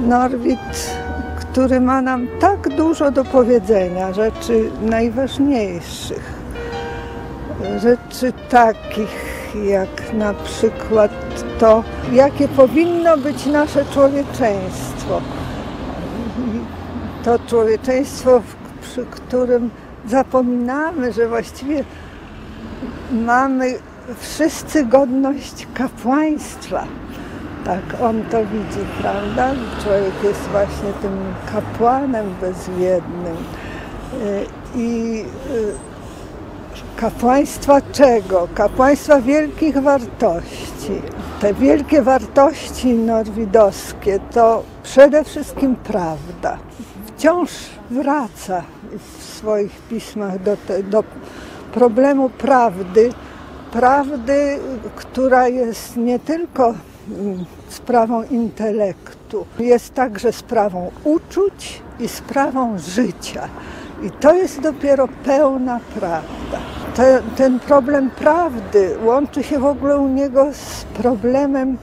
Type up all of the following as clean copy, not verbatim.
Norwid, który ma nam tak dużo do powiedzenia, rzeczy najważniejszych, rzeczy takich jak na przykład to, jakie powinno być nasze człowieczeństwo. To człowieczeństwo, przy którym zapominamy, że właściwie mamy wszyscy godność kapłaństwa. Tak on to widzi, prawda? Człowiek jest właśnie tym kapłanem bezwiednym. I kapłaństwa czego? Kapłaństwa wielkich wartości. Te wielkie wartości norwidowskie to przede wszystkim prawda. Wciąż wraca w swoich pismach do problemu prawdy, która jest nie tylko sprawą intelektu, jest także sprawą uczuć i sprawą życia. I to jest dopiero pełna prawda. Ten problem prawdy łączy się w ogóle u niego z problemem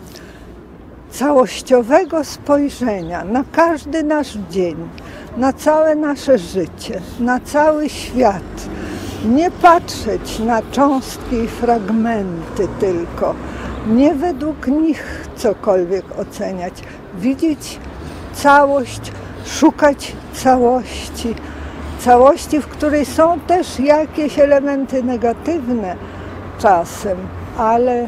całościowego spojrzenia na każdy nasz dzień, na całe nasze życie, na cały świat. Nie patrzeć na cząstki i fragmenty tylko, nie według nich cokolwiek oceniać, widzieć całość, szukać całości, w której są też jakieś elementy negatywne czasem, ale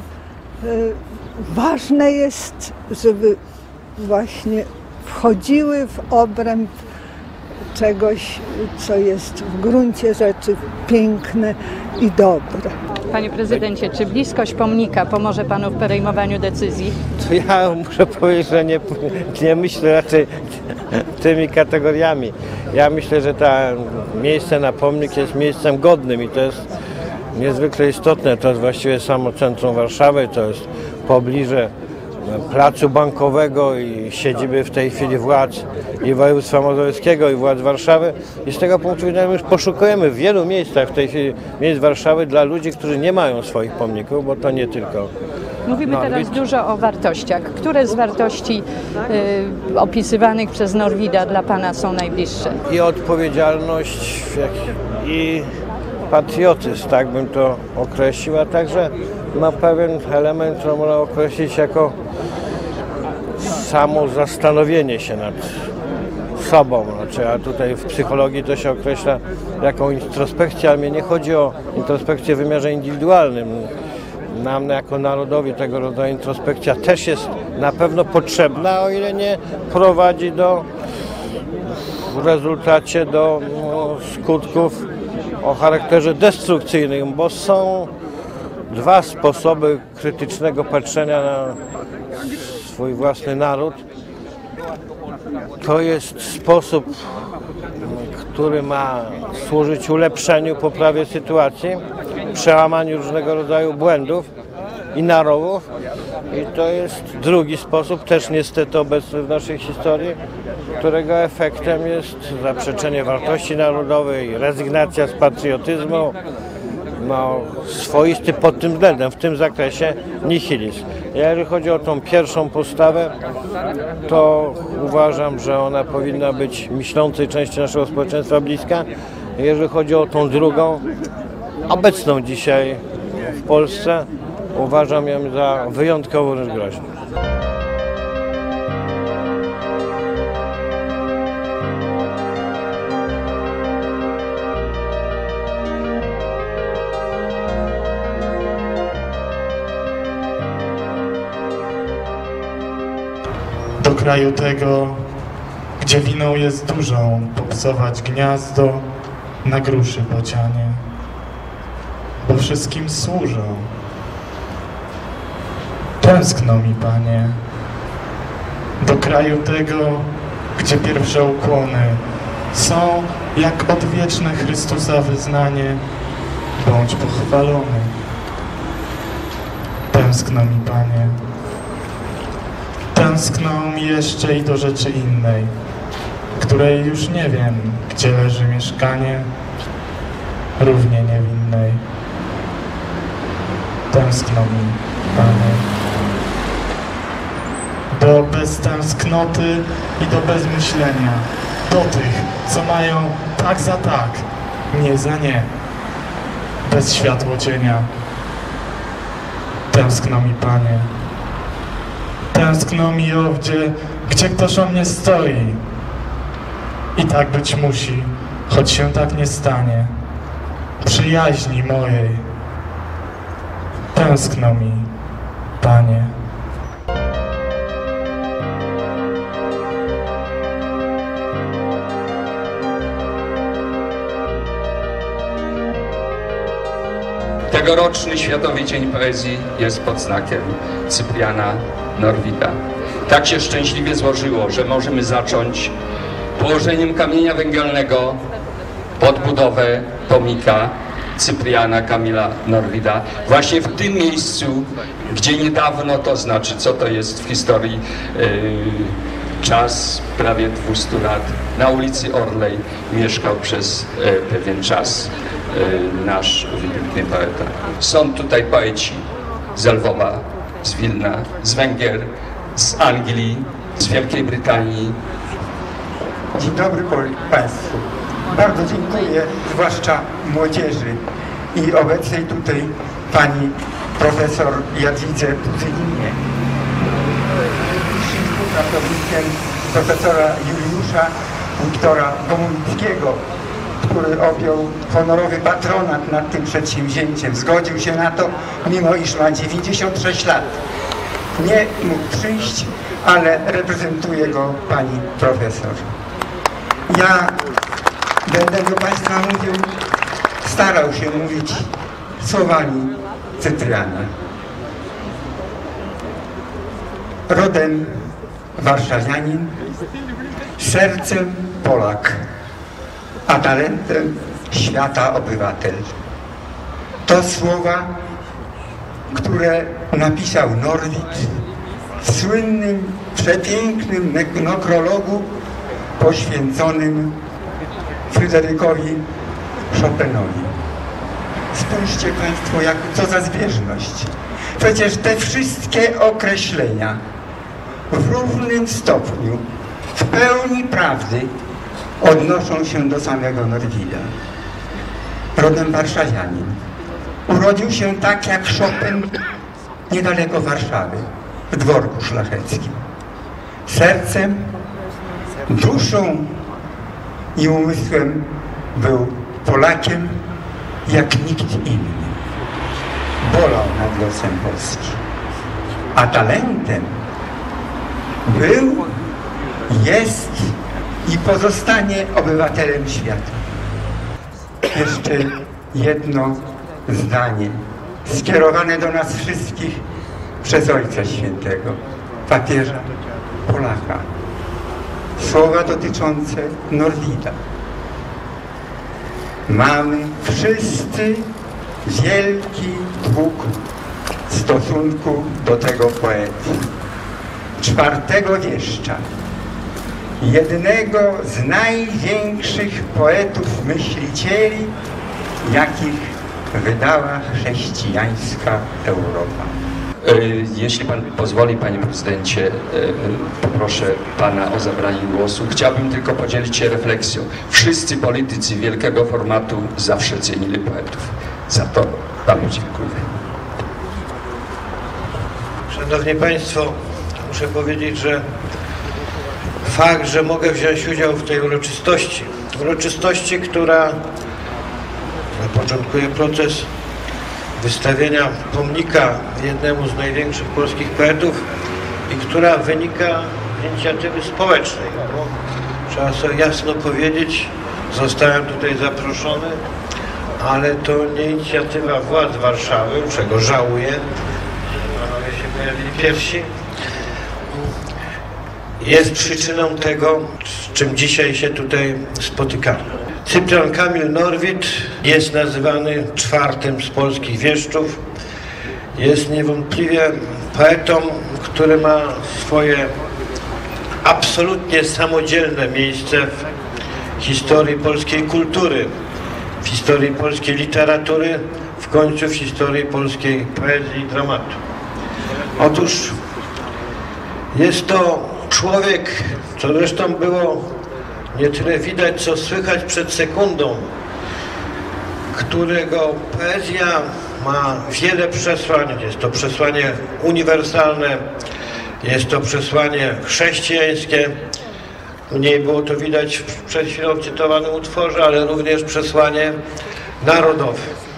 ważne jest, żeby właśnie wchodziły w obręb czegoś, co jest w gruncie rzeczy piękne i dobre. Panie prezydencie, czy bliskość pomnika pomoże panu w podejmowaniu decyzji? To ja muszę powiedzieć, że nie myślę raczej tymi kategoriami. Ja myślę, że to miejsce na pomnik jest miejscem godnym i to jest niezwykle istotne. To jest właściwie samo centrum Warszawy, to jest pobliże placu bankowego i siedziby w tej chwili władz i województwa mazowieckiego i władz Warszawy. I z tego punktu widzenia już poszukujemy w wielu miejscach w tej chwili miejsc Warszawy dla ludzi, którzy nie mają swoich pomników, bo to nie tylko Mówimy teraz dużo o wartościach. Które z wartości opisywanych przez Norwida dla pana są najbliższe? I odpowiedzialność, i patriotyzm, tak bym to określił, a także ma pewien element, który można określić jako samo zastanowienie się nad sobą. Znaczy, a tutaj w psychologii to się określa jako introspekcja, ale mnie nie chodzi o introspekcję w wymiarze indywidualnym. Nam jako narodowi tego rodzaju introspekcja też jest na pewno potrzebna, o ile nie prowadzi w rezultacie do skutków o charakterze destrukcyjnym, bo są dwa sposoby krytycznego patrzenia na swój własny naród. To jest sposób, który ma służyć ulepszeniu, poprawie sytuacji, przełamaniu różnego rodzaju błędów i narowów. I to jest drugi sposób, też niestety obecny w naszej historii, którego efektem jest zaprzeczenie wartości narodowej, rezygnacja z patriotyzmu, swoisty pod tym względem, w tym zakresie nihilizm. Jeżeli chodzi o tą pierwszą postawę, to uważam, że ona powinna być myślącej części naszego społeczeństwa bliska. Jeżeli chodzi o tą drugą, obecną dzisiaj w Polsce, uważam ją za wyjątkowo groźną. Do kraju tego, gdzie winą jest dużą, popsować gniazdo na gruszy bocianie, bo wszystkim służą. Tęskno mi, Panie, do kraju tego, gdzie pierwsze ukłony są jak odwieczne Chrystusa wyznanie, bądź pochwalony. Tęskno mi, Panie. Tęskno mi jeszcze i do rzeczy innej, której już nie wiem, gdzie leży mieszkanie, równie niewinnej. Tęskno mi, Panie, do bez tęsknoty i do bezmyślenia, do tych, co mają tak za tak, nie za nie, bez światłocienia. Tęskno mi, Panie, tęskno mi owdzie, gdzie ktoś o mnie stoi. I tak być musi, choć się tak nie stanie, przyjaźni mojej. Tęskno mi, Panie. Tegoroczny Światowy Dzień Poezji jest pod znakiem Cypriana Norwida. Tak się szczęśliwie złożyło, że możemy zacząć położeniem kamienia węgielnego pod budowę pomnika Cypriana Kamila Norwida. Właśnie w tym miejscu, gdzie niedawno, to znaczy co to jest w historii, czas prawie 200 lat, na ulicy Orlej mieszkał przez pewien czas nasz wybitny poeta. Są tutaj poeci z Lwowa, z Wilna, z Węgier, z Anglii, z Wielkiej Brytanii. Dzień dobry Państwu. Bardzo dziękuję, zwłaszcza młodzieży i obecnej tutaj pani profesor Jadwidze Puzylinie, współpracownikiem profesora Juliusza Wiktora Gomulickiego, który objął honorowy patronat nad tym przedsięwzięciem. Zgodził się na to, mimo iż ma 96 lat. Nie mógł przyjść, ale reprezentuje go pani profesor. Ja będę do Państwa mówił, starał się mówić słowami Cypriana. Rodem warszawianin, sercem Polak, a talentem świata obywatel. To słowa, które napisał Norwid w słynnym, przepięknym nekrologu poświęconym Fryderykowi Chopinowi. Spójrzcie Państwo, co za zbieżność. Przecież te wszystkie określenia w równym stopniu, w pełni prawdy odnoszą się do samego Norwida. Rodem warszawianin. Urodził się tak jak Chopin niedaleko Warszawy, w dworku szlacheckim. Sercem, duszą i umysłem był Polakiem jak nikt inny. Bolał nad losem Polski. A talentem był, jest i pozostanie obywatelem świata. Jeszcze jedno zdanie skierowane do nas wszystkich przez Ojca Świętego, papieża Polaka. Słowa dotyczące Norwida. Mamy wszyscy wielki dług w stosunku do tego poety. Czwartego wieszcza, jednego z największych poetów myślicieli, jakich wydała chrześcijańska Europa. Jeśli Pan pozwoli, Panie Prezydencie, poproszę Pana o zabranie głosu. Chciałbym tylko podzielić się refleksją. Wszyscy politycy wielkiego formatu zawsze cenili poetów. Za to Panu dziękuję. Szanowni Państwo, muszę powiedzieć, że fakt, że mogę wziąć udział w tej uroczystości, która zapoczątkuje proces wystawienia pomnika jednemu z największych polskich poetów i która wynika z inicjatywy społecznej. Bo trzeba sobie jasno powiedzieć, zostałem tutaj zaproszony, ale to nie inicjatywa władz Warszawy, czego żałuję, panowie się pojawili pierwsi, jest przyczyną tego, z czym dzisiaj się tutaj spotykamy. Cyprian Kamil Norwid jest nazywany czwartym z polskich wieszczów. Jest niewątpliwie poetą, który ma swoje absolutnie samodzielne miejsce w historii polskiej kultury, w historii polskiej literatury, w końcu w historii polskiej poezji i dramatu. Otóż Jest to człowiek, co zresztą było nie tyle widać, co słychać przed sekundą, którego poezja ma wiele przesłań. Jest to przesłanie uniwersalne, jest to przesłanie chrześcijańskie. U niej było to widać w przed chwilą cytowanym utworze, ale również przesłanie narodowe.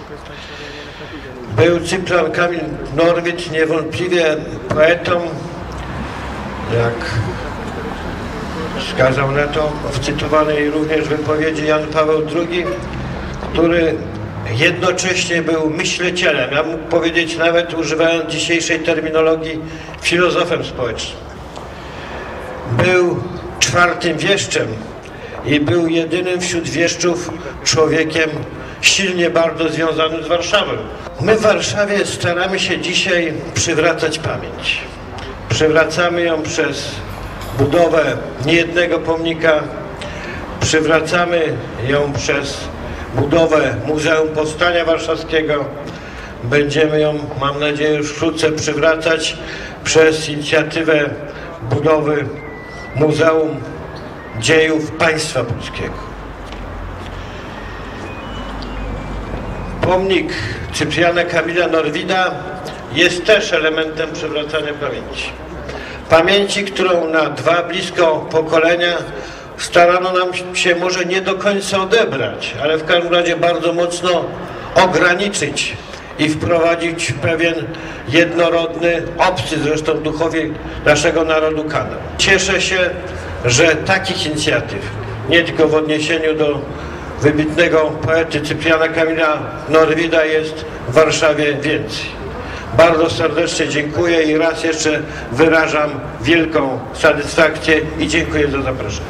Był Cyprian Kamil Norwid niewątpliwie poetą, jak wskazał na to w cytowanej również wypowiedzi Jan Paweł II, który jednocześnie był myślicielem, ja mógł powiedzieć nawet, używając dzisiejszej terminologii, filozofem społecznym. Był czwartym wieszczem i był jedynym wśród wieszczów człowiekiem silnie bardzo związanym z Warszawą. My w Warszawie staramy się dzisiaj przywracać pamięć. Przywracamy ją przez budowę niejednego pomnika, przywracamy ją przez budowę Muzeum Powstania Warszawskiego. Będziemy ją, mam nadzieję, już wkrótce przywracać przez inicjatywę budowy Muzeum Dziejów Państwa Polskiego. Pomnik Cypriana Kamila Norwida jest też elementem przywracania pamięci. Pamięci, którą na dwa blisko pokolenia starano nam się może nie do końca odebrać, ale w każdym razie bardzo mocno ograniczyć i wprowadzić pewien jednorodny, obcy zresztą duchowi naszego narodu kanon. Cieszę się, że takich inicjatyw, nie tylko w odniesieniu do wybitnego poety Cypriana Kamila Norwida, jest w Warszawie więcej. Bardzo serdecznie dziękuję i raz jeszcze wyrażam wielką satysfakcję i dziękuję za zaproszenie.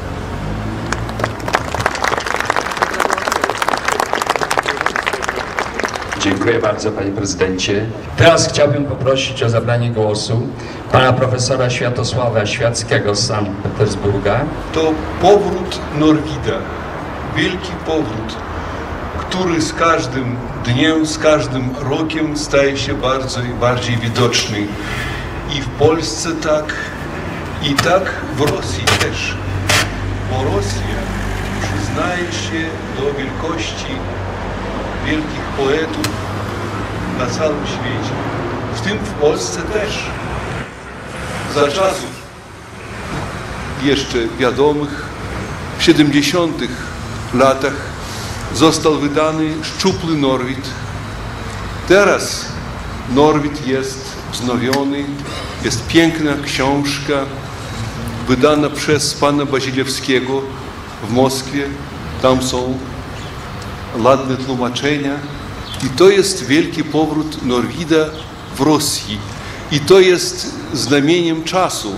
Dziękuję bardzo, panie prezydencie. Teraz chciałbym poprosić o zabranie głosu pana profesora Światosława Świackiego z Sankt Petersburga. To powrót Norwida, wielki powrót, który z każdym dniem, z każdym rokiem staje się bardziej widoczny. I w Polsce tak, i tak w Rosji też. Bo Rosja przyznaje się do wielkości wielkich poetów na całym świecie. W tym w Polsce też. Za czasów jeszcze wiadomych, w 70. latach został wydany Szczupły Norwid. Teraz Norwid jest wznowiony, jest piękna książka wydana przez pana Bazilewskiego w Moskwie. Tam są ładne tłumaczenia. I to jest wielki powrót Norwida w Rosji. I to jest znamieniem czasu.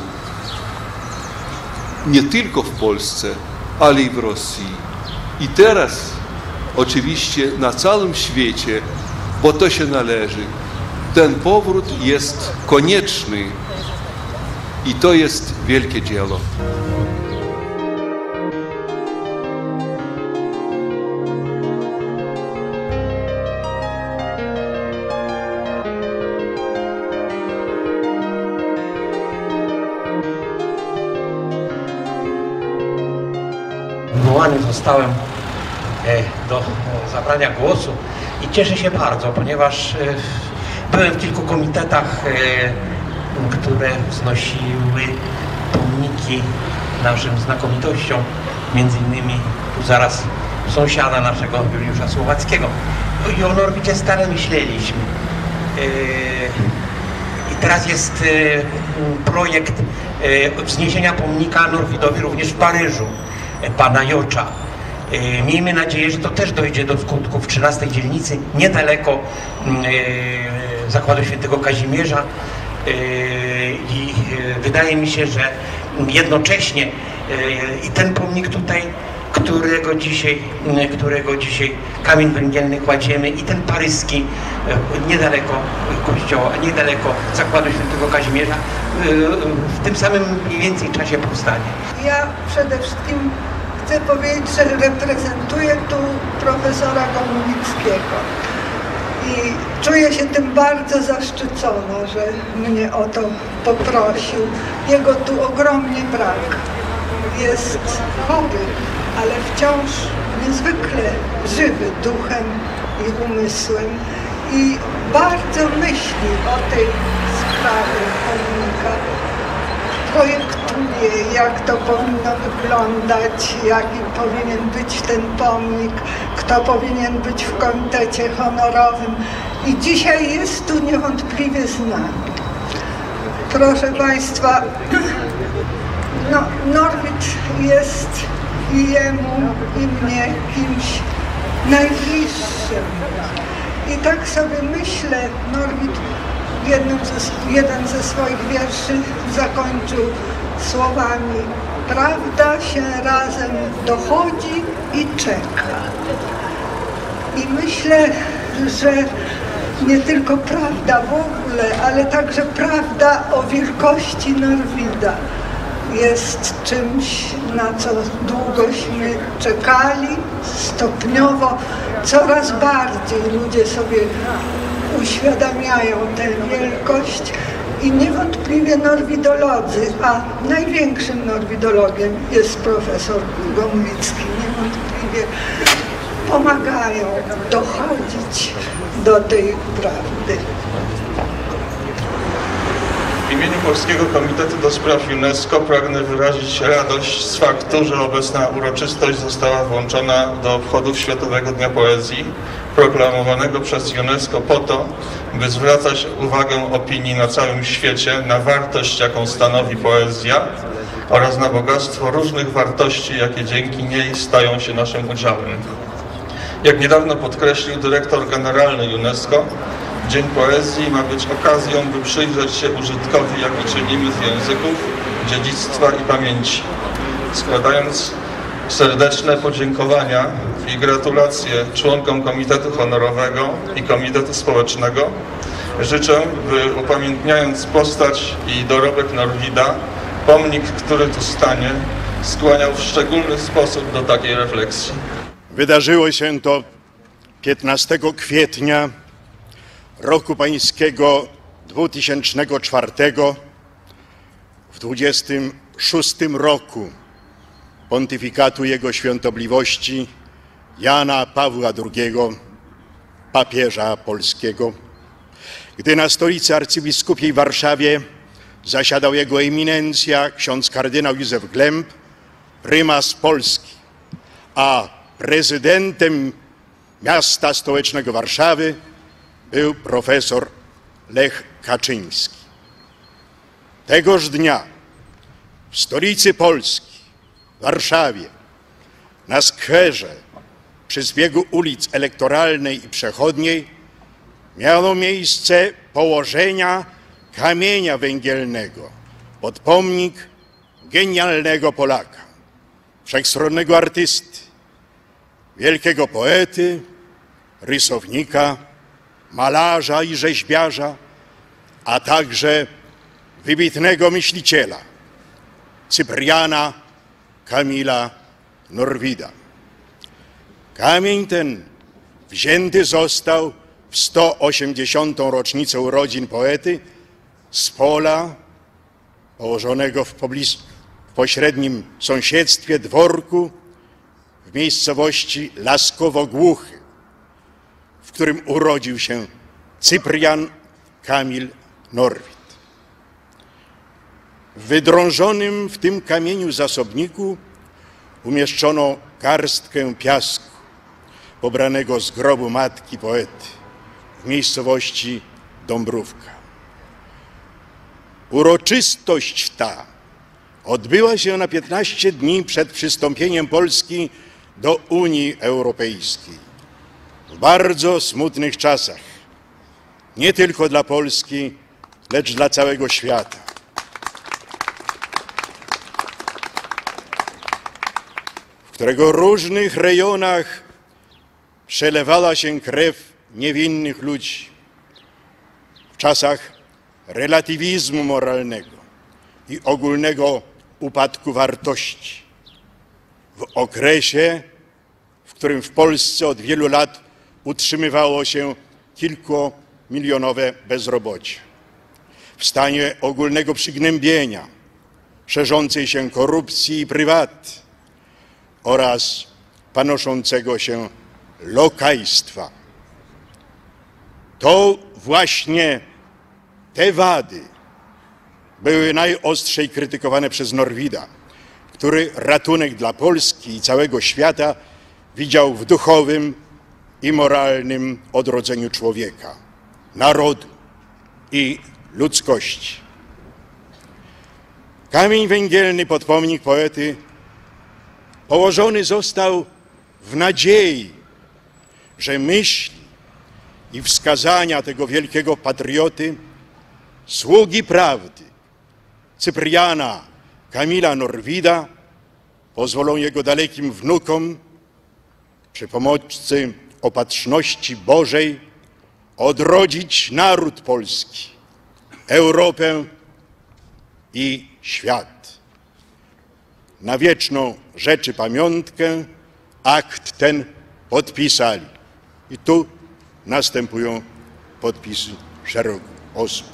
Nie tylko w Polsce, ale i w Rosji. I teraz oczywiście na całym świecie, bo to się należy, ten powrót jest konieczny i to jest wielkie dzieło. Wywołany zostałem do zabrania głosu i cieszę się bardzo, ponieważ byłem w kilku komitetach, które wznosiły pomniki naszym znakomitościom, między innymi tu zaraz sąsiada naszego Juliusza Słowackiego. I o Norwidzie stale myśleliśmy. I teraz jest projekt wzniesienia pomnika Norwidowi również w Paryżu, pana Jocza. Miejmy nadzieję, że to też dojdzie do skutku w 13 dzielnicy, niedaleko Zakładu Świętego Kazimierza. I wydaje mi się, że jednocześnie i ten pomnik tutaj, którego dzisiaj kamień węgielny kładziemy, i ten paryski niedaleko kościoła, niedaleko Zakładu Świętego Kazimierza w tym samym mniej więcej czasie powstanie. Ja przede wszystkim chcę powiedzieć, że reprezentuję tu profesora Gomułnickiego. I czuję się tym bardzo zaszczycona, że mnie o to poprosił. Jego tu ogromnie brak. Jest chory, ale wciąż niezwykle żywy duchem i umysłem i bardzo myśli o tej sprawie pomnika. Projektuje, jak to powinno wyglądać, jaki powinien być ten pomnik, kto powinien być w komitecie honorowym. I dzisiaj jest tu niewątpliwie z nami. Proszę Państwa, no, Norwid jest i jemu, i mnie kimś najbliższym. I tak sobie myślę, Norwid jeden ze swoich wierszy zakończył słowami: prawda się razem dochodzi i czeka. I myślę, że nie tylko prawda w ogóle, ale także prawda o wielkości Norwida jest czymś, na co długośmy czekali. Stopniowo coraz bardziej ludzie sobie uświadamiają tę wielkość i niewątpliwie norwidolodzy, a największym norwidologiem jest profesor Gomlicki, niewątpliwie pomagają dochodzić do tej prawdy. W imieniu Polskiego Komitetu do Spraw UNESCO pragnę wyrazić radość z faktu, że obecna uroczystość została włączona do obchodów Światowego Dnia Poezji, proklamowanego przez UNESCO po to, by zwracać uwagę opinii na całym świecie na wartość, jaką stanowi poezja oraz na bogactwo różnych wartości, jakie dzięki niej stają się naszym udziałem. Jak niedawno podkreślił dyrektor generalny UNESCO, Dzień Poezji ma być okazją, by przyjrzeć się użytkowi, jaki czynimy z języków, dziedzictwa i pamięci. Składając serdeczne podziękowania i gratulacje członkom Komitetu Honorowego i Komitetu Społecznego, życzę, by upamiętniając postać i dorobek Norwida, pomnik, który tu stanie, skłaniał w szczególny sposób do takiej refleksji. Wydarzyło się to 15 kwietnia roku pańskiego 2004 w 26 roku pontyfikatu Jego Świątobliwości Jana Pawła II, papieża polskiego, gdy na stolicy arcybiskupiej w Warszawie zasiadał Jego eminencja ksiądz kardynał Józef Glemp, prymas Polski, a prezydentem miasta stołecznego Warszawy był profesor Lech Kaczyński. Tegoż dnia w stolicy Polski, w Warszawie, na skwerze przy zbiegu ulic Elektoralnej i Przechodniej miało miejsce położenia kamienia węgielnego pod pomnik genialnego Polaka, wszechstronnego artysty, wielkiego poety, rysownika, malarza i rzeźbiarza, a także wybitnego myśliciela, Cypriana Kamila Norwida. Kamień ten wzięty został w 180. rocznicę urodzin poety z pola położonego w pośrednim sąsiedztwie dworku w miejscowości Laskowo-Głuchy, w którym urodził się Cyprian Kamil Norwid. W wydrążonym w tym kamieniu zasobniku umieszczono garstkę piasku pobranego z grobu matki poety w miejscowości Dąbrówka. Uroczystość ta odbyła się na 15 dni przed przystąpieniem Polski do Unii Europejskiej. W bardzo smutnych czasach, nie tylko dla Polski, lecz dla całego świata. W którego różnych rejonach przelewała się krew niewinnych ludzi. W czasach relatywizmu moralnego i ogólnego upadku wartości. W okresie, w którym w Polsce od wielu lat utrzymywało się kilkumilionowe bezrobocie, w stanie ogólnego przygnębienia, szerzącej się korupcji i prywaty oraz panoszącego się lokajstwa. To właśnie te wady były najostrzej krytykowane przez Norwida, który ratunek dla Polski i całego świata widział w duchowym i moralnym odrodzeniu człowieka, narodu i ludzkości. Kamień węgielny pod pomnik poety położony został w nadziei, że myśli i wskazania tego wielkiego patrioty, sługi prawdy, Cypriana Kamila Norwida, pozwolą jego dalekim wnukom przy pomocy opatrzności Bożej odrodzić naród polski, Europę i świat. Na wieczną rzeczypamiątkę akt ten podpisali. I tu następują podpisy szeregu osób.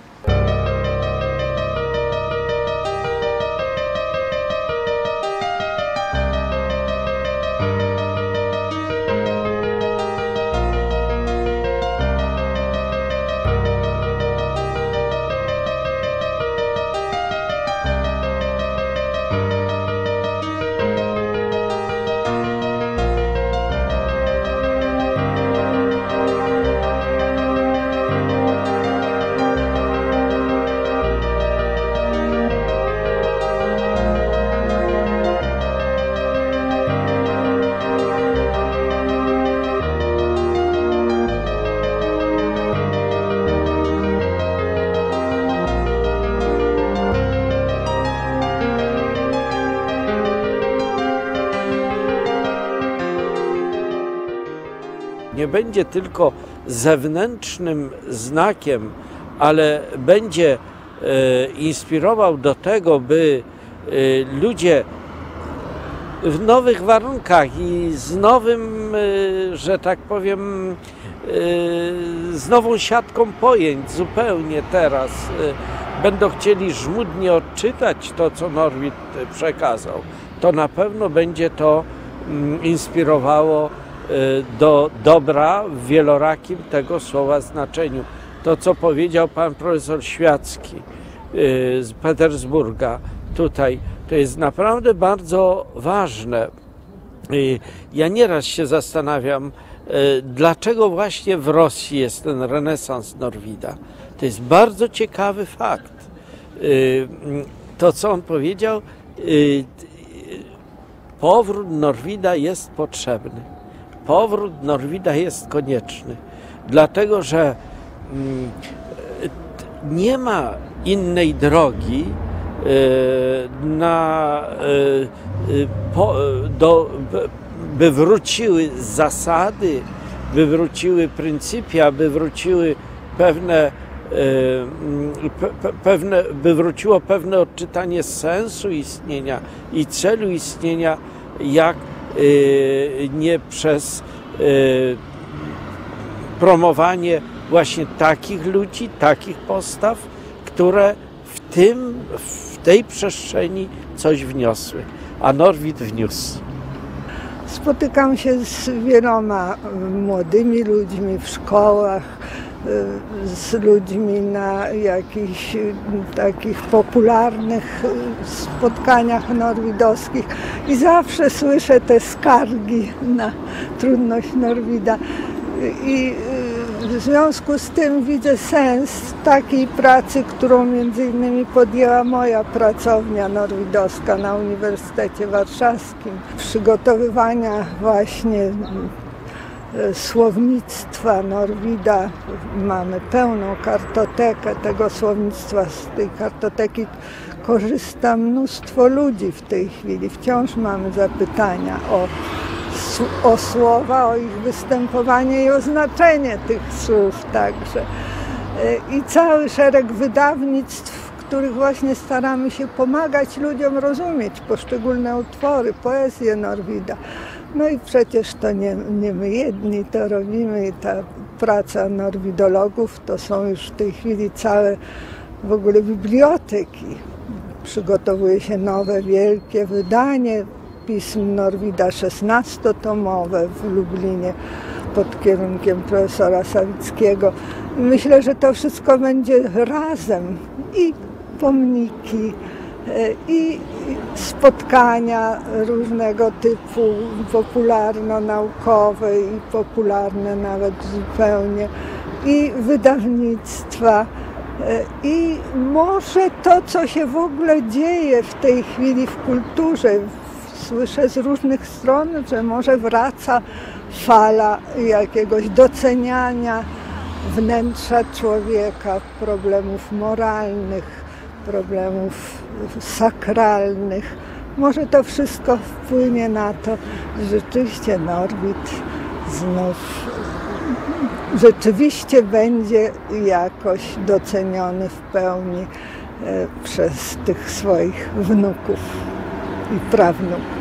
Nie będzie tylko zewnętrznym znakiem, ale będzie inspirował do tego, by ludzie w nowych warunkach i z nowym, że tak powiem, z nową siatką pojęć zupełnie teraz będą chcieli żmudnie odczytać to, co Norwid przekazał, to na pewno będzie to inspirowało do dobra w wielorakim tego słowa znaczeniu. To, co powiedział pan profesor Świacki z Petersburga tutaj, to jest naprawdę bardzo ważne. Ja nieraz się zastanawiam, dlaczego właśnie w Rosji jest ten renesans Norwida. To jest bardzo ciekawy fakt. To, co on powiedział, powrót Norwida jest potrzebny. Powrót Norwida jest konieczny, dlatego że nie ma innej drogi by wróciły zasady, by wróciły pryncypia, by wróciły by wróciło pewne odczytanie sensu istnienia i celu istnienia, jak nie przez promowanie właśnie takich ludzi, takich postaw, które w tej przestrzeni coś wniosły, a Norwid wniósł. Spotykam się z wieloma młodymi ludźmi w szkołach, z ludźmi na jakichś takich popularnych spotkaniach norwidowskich i zawsze słyszę te skargi na trudność Norwida. I w związku z tym widzę sens takiej pracy, którą między innymi podjęła moja pracownia norwidowska na Uniwersytecie Warszawskim. Przygotowywania właśnie słownictwa Norwida. Mamy pełną kartotekę tego słownictwa. Z tej kartoteki korzysta mnóstwo ludzi w tej chwili. Wciąż mamy zapytania o słowa, o ich występowanie i o znaczenie tych słów także. I cały szereg wydawnictw, których właśnie staramy się pomagać ludziom rozumieć poszczególne utwory, poezję Norwida. No i przecież to nie my jedni to robimy i ta praca norwidologów to są już w tej chwili całe w ogóle biblioteki. Przygotowuje się nowe, wielkie wydanie pism Norwida, 16-tomowe w Lublinie pod kierunkiem profesora Sawickiego. Myślę, że to wszystko będzie razem i pomniki, i spotkania różnego typu, popularno-naukowe i popularne nawet zupełnie, i wydawnictwa. I może to, co się w ogóle dzieje w tej chwili w kulturze, słyszę z różnych stron, że może wraca fala jakiegoś doceniania wnętrza człowieka, problemów moralnych, problemów sakralnych. Może to wszystko wpłynie na to, że rzeczywiście Norwid znów rzeczywiście będzie jakoś doceniony w pełni przez tych swoich wnuków i prawnuk.